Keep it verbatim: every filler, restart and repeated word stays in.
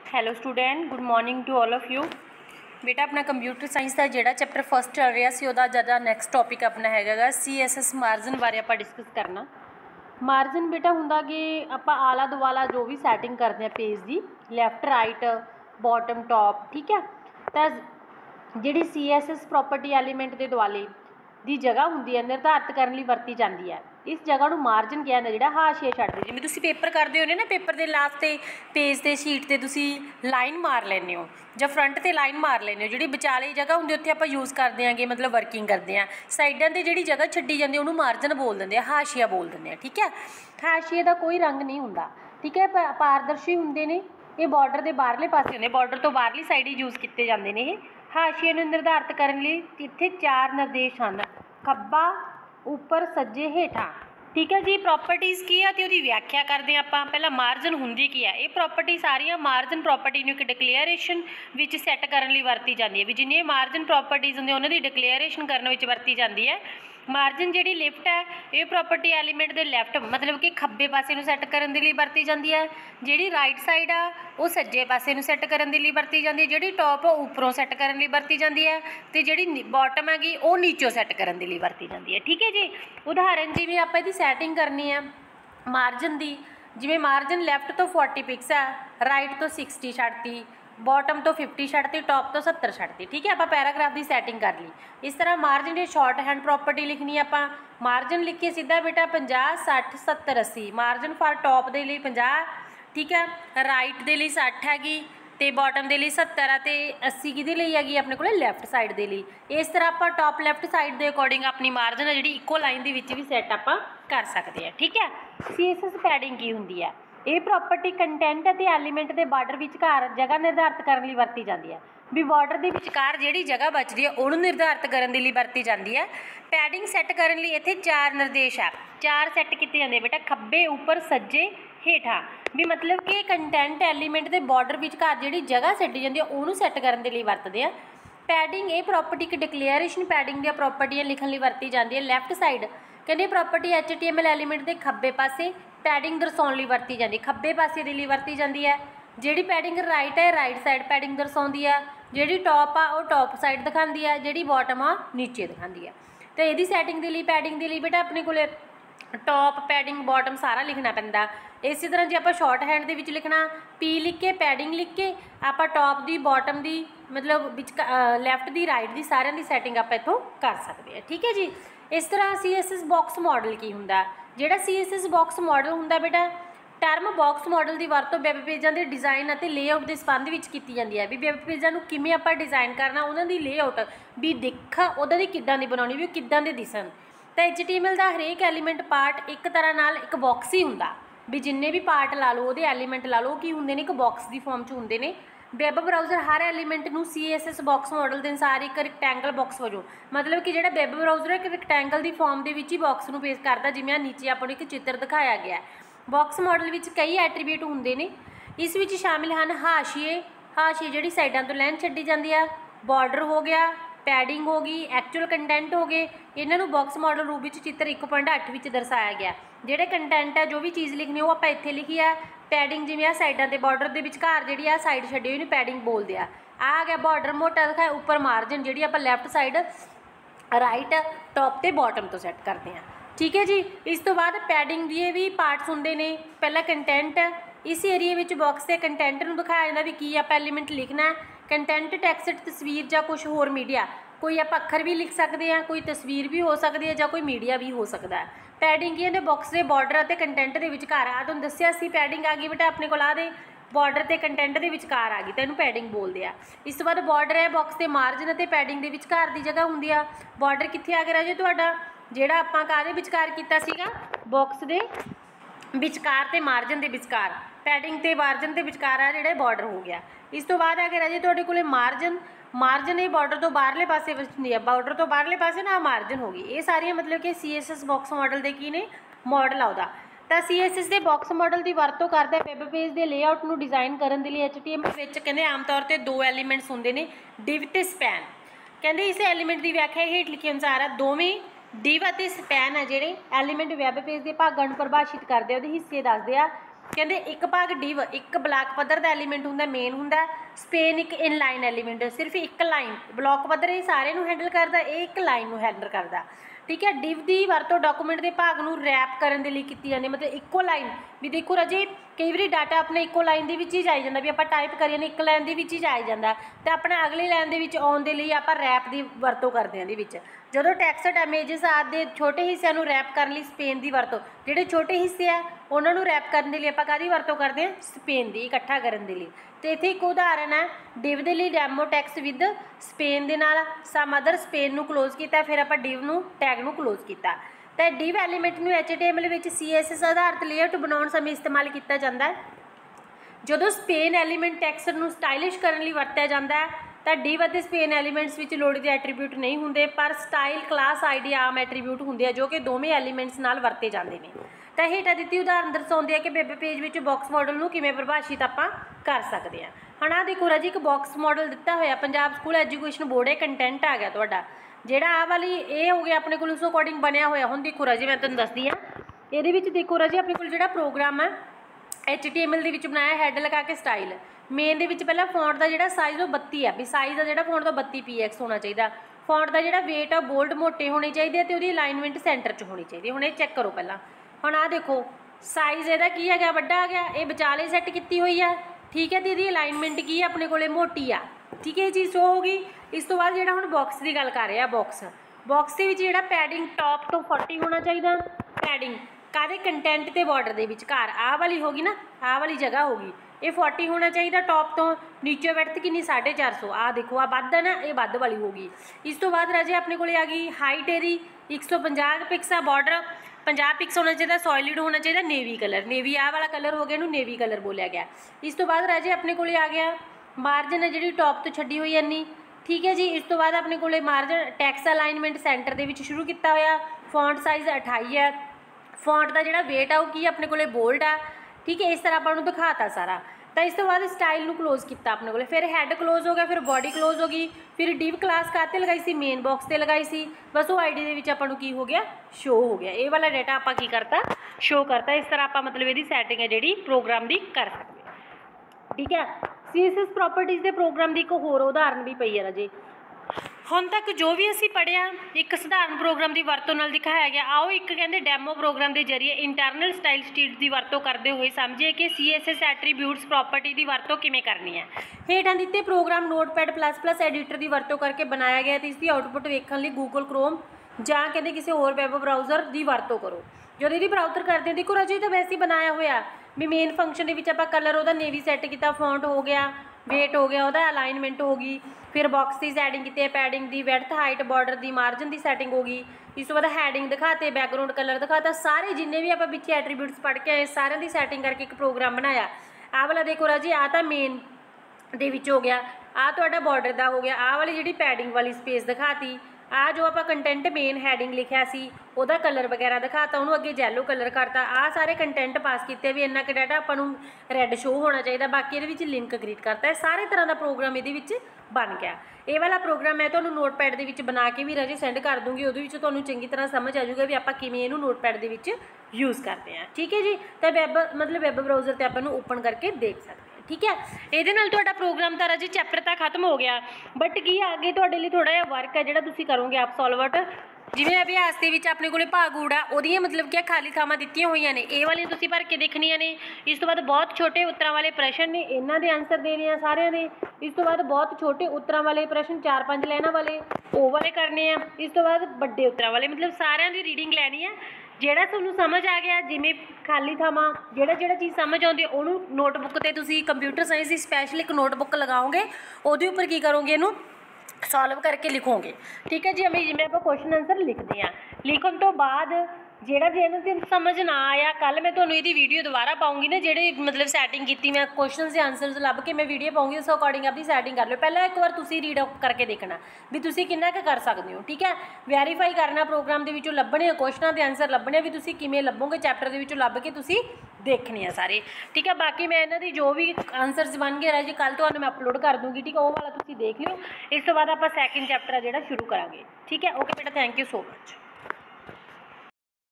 Hello student, good morning to all of you. बेटा अपना computer science का जोड़ा चैप्टर फस्ट चल रहा सी उहदा ज़्यादा नैक्सट टॉपिक अपना हैगा सी एस एस मार्जन बारे आप डिस्कस करना। मार्जन बेटा हुंदा कि आप आला दुआला जो भी सैटिंग करते हैं पेज की लैफ्ट राइट बॉटम टॉप, ठीक है। तो जिहड़ी C S S property element के दुआले की जगह होंगी है निर्धारित करने वरती जाती है। इस जगह को मार्जन कहा जाता है, हाशिया छड्ड दे। जिवें तुसीं पेपर करते हो ना, पेपर के लास्ट ते पेज ते शीट ते तुसीं लाइन मार लैंदे हो जां फ्रंट ते लाइन मार लैंदे हो। जिहड़ी विचाले जगह होंदी उत्थे आपां यूज़ करते हैं कि मतलब वर्किंग करते हैं। साइडां ते जिहड़ी जगह छड्डी जाती उहनूं मार्जन बोल दिंदे आ, हाशिया बोल दिंदे आ, ठीक है। हाशिए का कोई रंग नहीं हुंदा, ठीक है, पारदर्शी हुंदे ने। ये बॉर्डर के बाहरले पासे हुंदे, बॉर्डर तो बाहरली साइड ही यूज़ किए जाते हैं। ये हाशिए नूं निर्धारित करने लई इत्थे चार निर्देश हैं, खब्बा उपर सज्जे हेठां, ठीक है जी। प्रॉपर्टीज़ की है तो उसकी व्याख्या करते हैं आपां। पहला मार्जन हुंदी की है, ये प्रॉपर्टी सारियां मार्जन प्रॉपर्टी नूं एक डिक्लेयरेशन विच सैट करने लई वरती जाती है। भी जिन्नी मार्जन प्रॉपर्टीज़ होंदी उन्हां दी डिक्लेयरेशन करने विच वरती जाती है। मार्जन जिहड़ी लिफ्ट है ये प्रॉपर्टी एलीमेंट के लैफ्ट मतलब कि खब्बे पासे नूं सैट करने के लिए वरती जाती है। जिहड़ी राइट साइड आ वो सज्जे पासे नूं सैट करने के लिए वरती जाती है। जिहड़ी टॉप उपरों सैट करने लई वरती जाती है तो जिहड़ी बॉटम हैगी वो नीचों सैट करने के लिए वरती जाती है, ठीक है जी। उदाहरण जिवें आपां इहदी सैटिंग करनी है मार्जन की, जिवें मार्जन लैफ्ट तो फोर्टी पिक्स है, राइट तो सिक्सटी छड्डती, बॉटम तो फिफ्टी छड्डती, टॉप तो सत्तर छड्डती, ठीक है। आप पैराग्राफ की सैटिंग कर ली। इस तरह मार्जन की शॉर्ट हैंड प्रॉपर्टी लिखनी है। आप मार्जन लिख के सीधा बेटा पचास सठ सत्तर अस्सी, मार्जन फॉर टॉप के लिए पचास, ठीक है, राइट के लिए सठ हैगी तो बॉटम के लिए सत्तर है, तो अस्सी कि हैगी अपने को लैफ्ट साइड के लिए। इस तरह आप टॉप लैफ्ट साइड के अकॉर्डिंग अपनी मार्जन है जी इक्को लाइन के भी सैट आप कर सकते हैं, ठीक है। सी एस एस पैडिंग की होंगी है, ये प्रॉपर्टी कंटेंट ਅਤੇ एलीमेंट के बार्डर विचकार जगह निर्धारित करने ਲਈ वरती जाती है। भी बॉर्डर के विचकार जिहड़ी जगह बचती है उन्होंने निर्धारित करने के लिए वरती जाती है। पैडिंग सैट करने लिए इत्थे चार निर्देश है, चार सैट किए जाते बेटा, खब्बे उपर सज्जे हेठां। भी मतलब कि कंटेंट एलीमेंट के बॉर्डर विचकार जिहड़ी जगह छड्डी जाती है उन्होंने सैट करने के लिए वरतते हैं। पैडिंग ये प्रॉपर्टी एक डिक्लेयरेशन पैडिंग दी प्रॉपर्टियां लिखण लई वरती जाती है। लैफ्ट साइड कहते property H T M L element के खब्बे पासे पैडिंग दर्शाउण लई वरती जाती, खब्बे पासे दे लई वरती जाती है। जिहड़ी पैडिंग राइट है राइट साइड पैडिंग दर्शाउंदी है, जिहड़ी टॉप आ वो टॉप साइड दिखाती है, जिहड़ी बॉटम आ नीचे दिखाती है। तो इहदी सैटिंग के लिए पैडिंग के लिए बेटा अपने को टॉप पैडिंग बॉटम सारा लिखना पैंदा। इस तरह जो आप शॉर्ट हैंड के लिखना पी लिख के पैडिंग लिख के आप टॉप की बॉटम की मतलब विच लैफ्ट की राइट की सारिਆਂ की सैटिंग आप इतों कर सकते हैं, ठीक है जी। इस तरह C S S box model की हुंदा, जिहड़ा C S S box model हुंदा बेटा टर्म बॉक्स मॉडल की वरतों वैब पेजां के डिज़ाइन और लेआउट के संबंध में की जाती है। भी वैब पेजां नूं किवें आपां डिज़ाइन करना, उन्होंने लेआउट भी दिख उहदा दी किद्दां दी बनाउणी, भी किद्दां दे दिसन। तो एच टी एम एल का हरेक एलीमेंट पार्ट एक तरह नाल एक बॉक्स ही हुंदा। भी जिन्ने भी पार्ट ला लो वो एलीमेंट ला लो की हुंदे ने एक बॉक्स की फॉर्म च हुंदे ने। वैब ब्राउज़र हर एलीमेंट नूं C S S box model के अनुसार एक रिकटैंगल बॉक्स वजों मतलब कि जिहड़ा वैब ब्राउज़र एक रिकटैंगल की फॉर्म के ही बॉक्स नूं पेश करता, जिवें आ नीचे आपको एक चित्र दिखाया गया। बॉक्स मॉडल में कई एट्रीब्यूट होंगे ने, इस विच शामिल हैं हाशिए, हाशिए जिहड़ी साइडां तो लाइन छड्डी जाती है, बॉर्डर हो गया, पैडिंग हो गई, एक्चुअल कंटेंट हो गए। इन्हों बॉक्स मॉडल रूप में चित्र एक पॉइंट अठ में दर्शाया गया। जोड़े कंटेंट है जो भी चीज़ लिखनी वो आप इत्थे लिखी है। पैडिंग जिवें आ साइडां ते बॉर्डर के विचकार जिहड़ी आ साइड छड्डी हुई पैडिंग बोलते हैं। आ गया बॉर्डर मोटा दिखाया, उपर मार्जन जिहड़ी आप लैफ्ट साइड राइट टॉप ते बॉटम तो सैट करते हैं, ठीक है जी। इस तो बाद पैडिंग के भी पार्ट्स होंगे ने। पहला कंटेंट, इस एरिए में बॉक्स के कंटेंट में दिखाया जाता भी की आप एलीमेंट लिखना है। कंटेंट टैक्सट तस्वीर या कुछ होर मीडिया, कोई आप अखर भी लिख सकते हैं, कोई तस्वीर भी हो सकती है या कोई मीडिया भी हो सकता है। पैडिंग की बॉक्स के बॉर्डर और कंटेंट के विचकार आ तुहानूं दस्सिया सी पैडिंग आ गई बेटा अपने को आ दे बॉर्डर के कंटेंट के विचकार आ गई तो इन्हूं पैडिंग बोलते हैं। इस तो बाद बॉर्डर है बॉक्स के मार्जन और पैडिंग के विचकार की जगह होंगी आ। बॉर्डर कित्थे आ गया जी तुहाडा जिहड़ा आपां काहदे विचकार कीता सीगा बॉक्स के विचकार ते मार्जन के विचकार, पैडिंग ते मार्जन के विचकार आ जिहड़ा बॉर्डर हो गया। इस तो बाद आ गया जी तुहाडे कोले मार्जन, मार्जन ये बॉर्डर तो बाहरले पासे हुंदी है, बॉर्डर तो बाहरले पासे ना मार्जन हो गई। ये सारियां मतलब कि C S S box model के की ने मॉडल आ उहदा। तो सी एस एस के बॉक्स मॉडल की वरतों करता वैब पेज के लेआउट को डिज़ाइन करने के लिए एच टी एम एल कहते आम तौर पर दो एलीमेंट्स होंगे ने, डिव ते स्पैन। कहते इस एलीमेंट की व्याख्या हेठ लिखे अनुसार है, दोवें डिव और स्पैन है जोड़े एलीमेंट वैब पेज के भागों को परिभाषित करते हैं, हिस्से दसदे आ कहते एक भाग डिव एक ब्लॉक पद्धर का एलीमेंट होंगे मेन होंगे, स्पेन एक इनलाइन एलीमेंट सिर्फ एक लाइन ब्लॉक पद्धर ये सारे हैंडल करता, ये एक लाइन को हैंडल करता। ठीक है, डिव की वरतों डॉकूमेंट के भाग को रैप करने के लिए की जाती, मतलब इक्को लाइन भी देखो राजे कई बार डाटा अपने इक्को लाइन के ही आई जाता, भी आप टाइप करिए एक लाइन के ही आई जाता, तो अपने अगली लाइन के आने के लिए आप रैप की वरतों करते हैं। ये जो टैक्सट इमेजेस आदि छोटे हिस्सों को रैप करने लिए स्पेन की वरतों, जोड़े छोटे हिस्से है उन्होंने रैप करने के लिए आप काहदी वरतों करते हैं, स्पेन की इकट्ठा करने के लिए। तो इत्थे एक उदाहरण है डिव के लिए डेमो टैक्स विद स्पेन के नाल सम अदर स्पेन को क्लोज किया, फिर आप डिव नू टैग नू क्लोज किया। तो डिव एलीमेंट में एच टी एम एल में सी एस एस आधारित लेआउट बनाने समय इस्तेमाल किया जाता है। जो स्पेन एलीमेंट टैक्सट नू स्टाइलिश करने लिए वरत्या जाता है, तो डिव और स्पेन एलीमेंट्स में लोड़ींदे एट्रीब्यूट नहीं होंगे, पर स्टाइल क्लास आईडी आम एट्रीब्यूट होंगे जो कि दोवें एलीमेंट्स नाल वरते जाते हैं। तो हेठा दी उदाहरण दर्शाती है कि वेब पेज में बॉक्स मॉडल को किमें परिभाषित आप कर सकते हैं। हाँ आ देखो राजी एक बॉक्स मॉडल दिता होया Punjab school education board, content आ गया तुहाडा जिहड़ा आ वाली ये हो गया अपने को उस अकॉर्डिंग बनया होया। हुण देखो राजी मैं तुहानूं दसदी हाँ, ये देखो राजी अपने को जिहड़ा प्रोग्राम है एच टी एम एल के बनाया हैड लगा के स्टाइल मेन दे विच पहला फॉन्ट का जिहड़ा साइज़ वो बत्ती है, भी साइज़ का जिहड़ा फॉन्ट का बत्ती पी एक्स होना चाहिए, फॉन्ट का जिहड़ा वेट है बोल्ड मोटे होने चाहिए, तो उसकी अलाइनमेंट सेंटर च होनी चाहिए। हुण ये चैक करो पहला, हुण आ देखो साइज़ इहदा की है वड्डा आ गया, ये विचाले सैट की हुई है। ठीक है, तो इसकी अलाइनमेंट की है अपने को मोटी आ। ठीक है, ये चीज़ शो होगी। इस तो बाद जिहड़ा हुण बॉक्स की गल कर रहे हैं, बॉक्स बॉक्स के विच जिहड़ा पैडिंग टॉप तो फोर्टी होना चाहिए, पैडिंग कादे कंटेंट ते बॉर्डर के विचकार आ वाली होगी ना, आ वाली जगह होगी, ये फोर्टी होना चाहिए टॉप तो नीचे विड्थ कितनी साढ़े चार सौ, आ देखो आ वध है ना, ये वध वाली होगी। इस तो बाद राजे अपने को आ गई हाइट एरी एक सौ पंजाह पिक्सा, बॉर्डर पंजाह पिक्स होना चाहिए, सॉलिड होना चाहिए, नेवी कलर, नेवी आ वाला कलर हो गया, इन्हू नेवी कलर बोलिया गया। इस तो बाद राजे अपने को आ गया मार्जन है जी टॉप तो छड्डी हुई इन्नी। ठीक है जी, इस तो बाद अपने को मार्जन टैक्स अलाइनमेंट सेंटर के शुरू किया होया, फॉन्ट साइज़ अठाई है, फॉन्ट का जिहड़ा वेट है वो अपने को बोल्ड है। ठीक है, इस तरह आपको दिखाता सारा। तो इस तो बाद स्टाइल क्लोज किया अपने को, फिर हैड क्लोज हो गया, फिर बॉडी क्लोज हो गई, फिर डिव क्लास काते लगाई सी, मेन बॉक्स से लगाई सी, बस वो आई डी के आपको की हो गया शो हो गया, ये वाला डेटा आप की करता शो करता। इस तरह आप मतलब ये सैटिंग है जी प्रोग्राम की कर सकते हैं। ठीक है, सी एस एस प्रॉपर्टीज़ के प्रोग्राम की एक होर उदाहरण भी पई है राजे। हुण तक जो भी असी पढ़िया एक सधारण प्रोग्राम की वरतों नाल दिखाया गया, आओ एक कहते डैमो प्रोग्राम के जरिए इंटरनल स्टाइल शीट की वरतों करते हुए समझिए कि C S S attributes property की वरतों किमें करनी है। हेठां दिते program notepad plus plus editor की वरतों करके बनाया गया, तो इसकी आउटपुट वेखण लई गूगल क्रोम जां कहते किसी होर वैब ब्राउज़र की वरतों करो। जो यदि ब्राउज़र करते हैं देखो राजी तो वैसे ही बनाया होया भी मेन फंक्शन के आप कलर वह नेवी सैट किया, फॉन्ट हो गया, वेट हो गया, वह अलाइनमेंट होगी, फिर बॉक्स की सैटिंग की, पैडिंग की, विड्थ हाइट बॉर्डर की, मार्जन की सैटिंग होगी। इस तो बाद हैडिंग दिखाते, बैकग्राउंड कलर दिखाता, सारे जिन्हें भी आप पिछले एट्रीब्यूट्स पढ़ के आए सारे की सैटिंग करके एक प्रोग्राम बनाया। आ वाला देखो राजी आ तो मेन दे विच हो गया, आ तो बॉर्डर का हो गया, आ वाली जी पैडिंग वाली स्पेस दिखाती, आ जो आप कंटेंट मेन हैडिंग लिखा सी वह कलर वगैरह दिखाता, उन्होंने अगे जैलो कलर करता, आ सारे कंटेंट पास किए भी इन्ना क डाटा आपू रैड शो होना चाहिए, बाकी ये लिंक क्रिएट करता है, सारे तरह का प्रोग्राम ये बन गया। ये वाला प्रोग्राम मैं तो नोटपैड के बना के भी राजे सेंड कर दूँगी, वो तो चंगी तरह समझ आ जाऊगा भी आप किमें इनू नोटपैड के यूज़ करते हैं। ठीक है जी, तो वैब मतलब वैब ब्राउज़र से आप ओपन करके देख सकते हैं। ठीक है, ये प्रोग्राम तो राजी चैप्टर तो खत्म हो गया, बट की आगे थोड़े लिए थोड़ा जहा वर्क है जो तुम करोगे आप सॉल्वट, जिवें अभ्यास के अपने को भागूड़ आ वो मतलब क्या खाली थावां दित्तियां हुई ने, ये वाली तुसीं भर के देखनियां ने। इस तो बाद बहुत छोटे उत्तरां वाले प्रश्न ने, इन्हां दे आंसर देने आ सारिਆਂ दे। इस तो बाद बहुत छोटे उत्तरां वाले प्रश्न चार पांच लाइनां वाले वो वाले करने आ। इस तो बाद बड़े उत्तरां वाले मतलब सारिਆਂ दी रीडिंग लैनी है। ਜਿਹੜਾ ਤੁਹਾਨੂੰ समझ आ गया जिमें खाली थावां ਜਿਹੜਾ ਜਿਹੜਾ चीज़ समझ आती है ਉਹਨੂੰ नोटबुक ਤੇ ਤੁਸੀਂ कंप्यूटर साइंस की स्पैशल एक नोटबुक लगाओगे, ਉਹਦੇ ਉੱਪਰ ਕੀ ਕਰੋਗੇ ਇਹਨੂੰ सॉल्व करके लिखोगे। ठीक है जी, हमें जिमें आप क्वेश्चन आंसर लिखते हैं, लिखने तो बाद जेड़ा जे तेन समझ ना आया कल मैं तुम्हें ये वीडियो दोबारा पाऊँगी ना, जेड़े मतलब सैटिंग की मैं क्वेश्चन के आंसर लभ के मैं वीडियो पाऊँगी, उस अकॉर्डिंग अपनी सैटिंग कर लो। पहले एक बार तुसी रीड करके देखना भी तुसी किन्ना क कर सकते हो। ठीक है, वैरीफाई करना प्रोग्राम के विचों लभने क्वेश्चनों के आंसर लभने भी तुसी किमें लभोगे, चैप्टर के विचों लभ के तुसी देखने हैं सारे। ठीक है, बाकी मैं इन्हों की जो भी आंसरस बन गए जी कल तो मैं अपलोड कर दूँगी। ठीक है, वो वाला तुसी देख लियो। इस तो बाद आप सैकेंड चैप्टर है जो शुरू करांगे। ठीक है, ओके बेटा, थैंक यू सो मच।